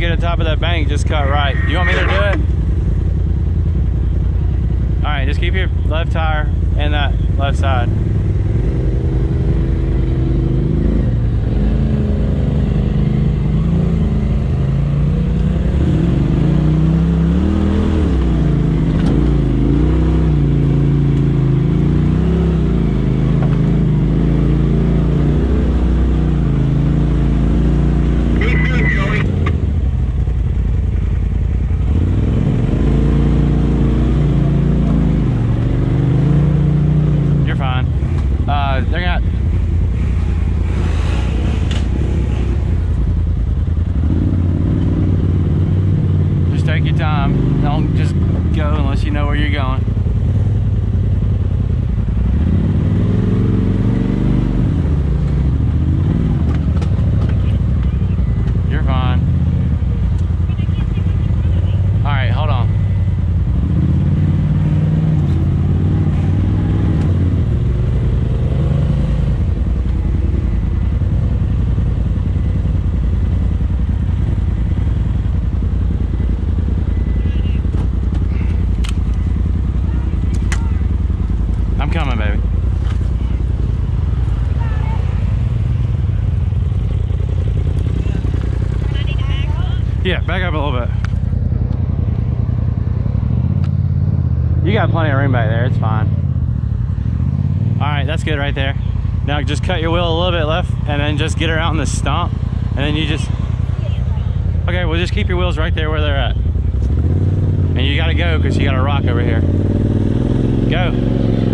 get to the top of that bank, just cut right. Do you want me to do it? All right, just keep your left tire in that left side. Take your time. Don't just go unless you know where you're going. You're fine. All right, hold on. Coming, baby. Yeah, back up a little bit. You got plenty of room back there, it's fine. All right, that's good right there. Now just cut your wheel a little bit left and then just get around the stump and then you just, okay, well just keep your wheels right there where they're at. And you gotta go because you got a rock over here. Go.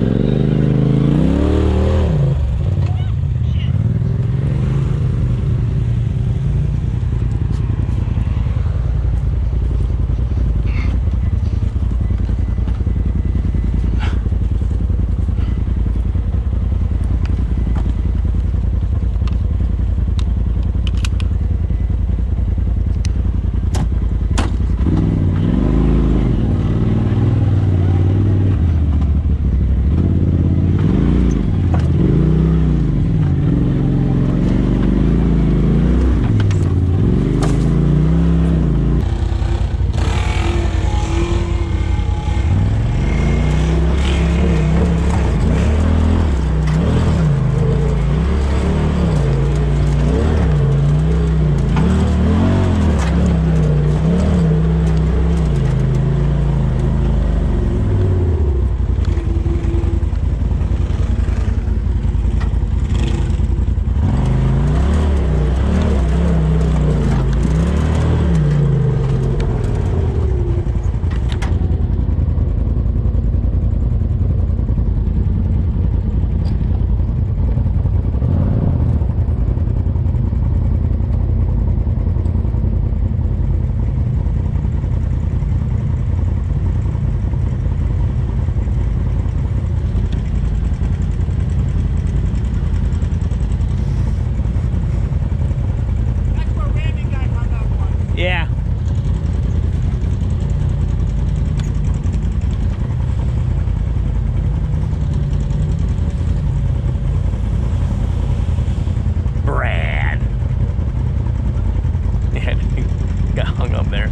Yeah. Brad. Yeah, got hung up there.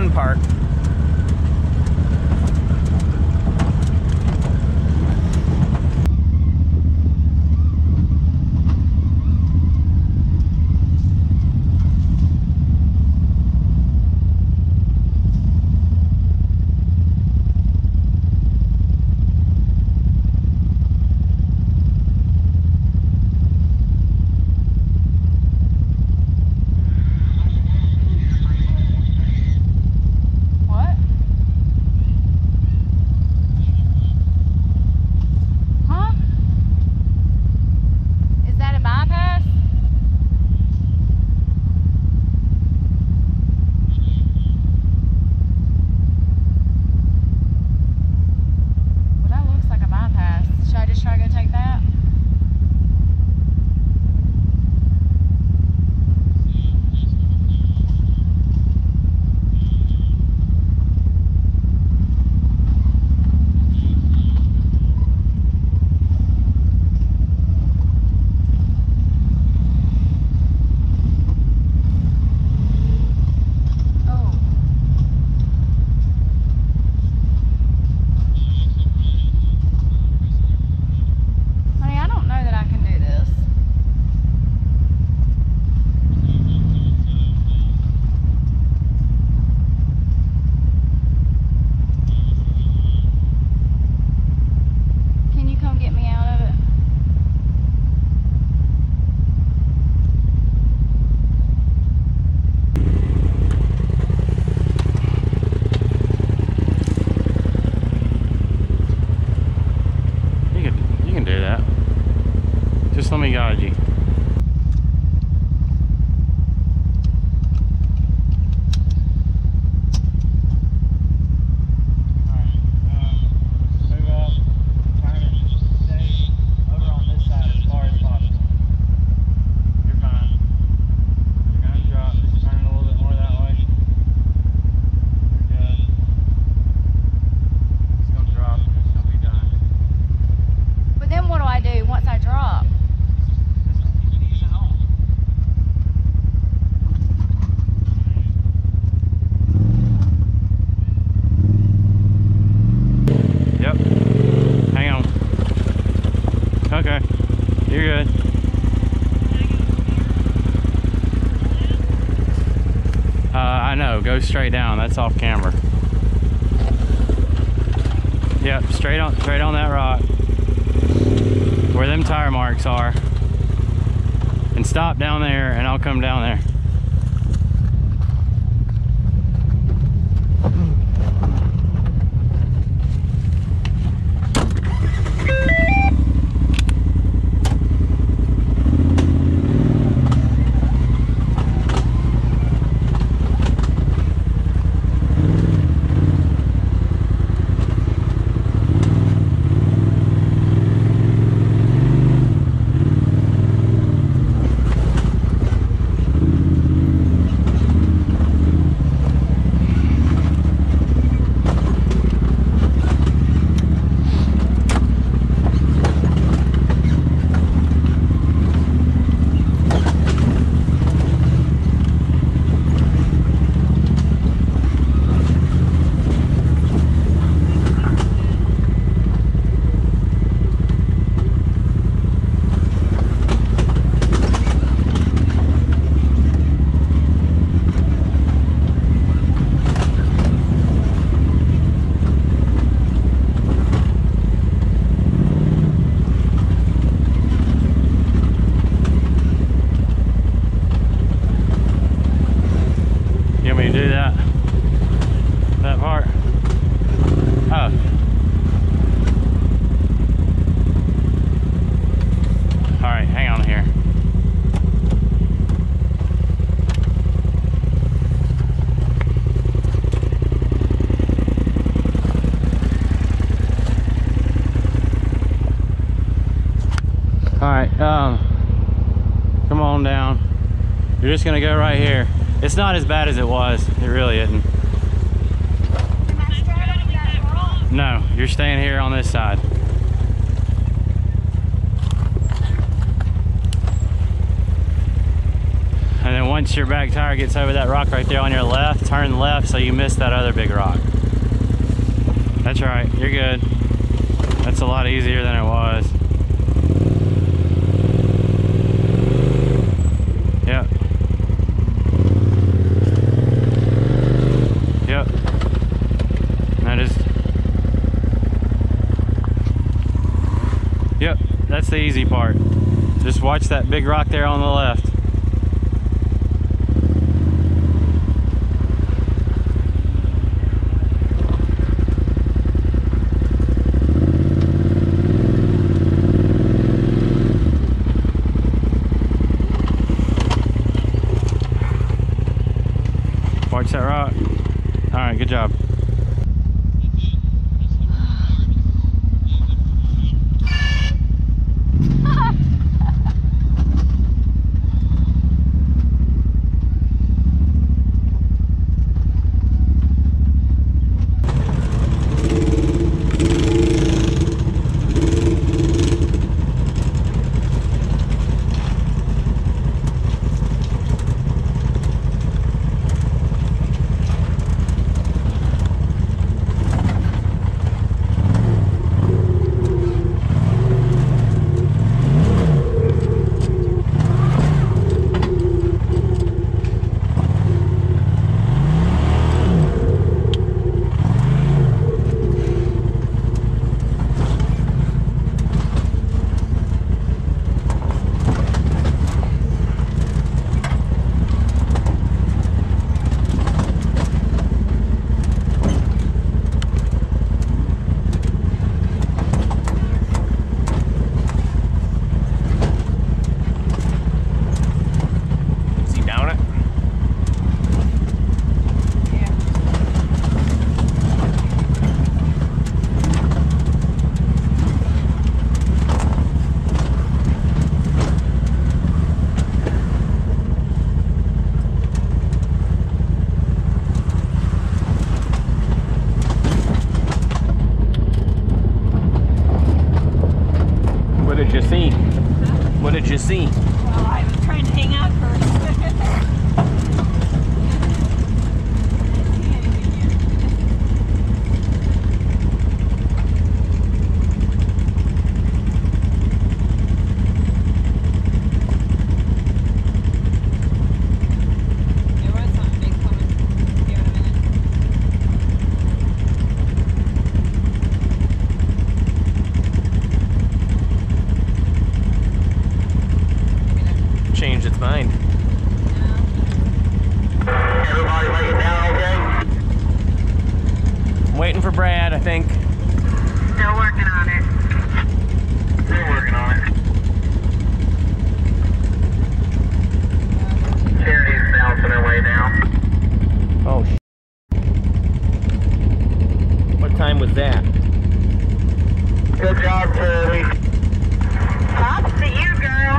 fun part. Let me guide you. Okay, you're good. I know, go straight down, that's off camera. Yep, straight on that rock. Where them tire marks are. And stop down there and I'll come down there. Come on down. You're just gonna go right here. It's not as bad as it was. It really isn't. No, you're staying here on this side. And then once your back tire gets over that rock right there on your left, turn left so you miss that other big rock. That's right, you're good. That's a lot easier than it was. Yep. Yep. Now just... Yep, that's the easy part. Just watch that big rock there on the left. Watch that rock. All right, good job. What did you see? What did you see? Well, I was trying to hang out first. There was something big coming here in a minute. Changed its mind. Everybody lay it down okay? I'm waiting for Brad, I think. Still working on it. Still working on it. Charity's bouncing her way down. Oh, what time was that? Good job, Charity. Props to you, girl.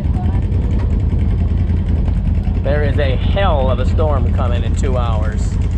There is a hell of a storm coming in 2 hours.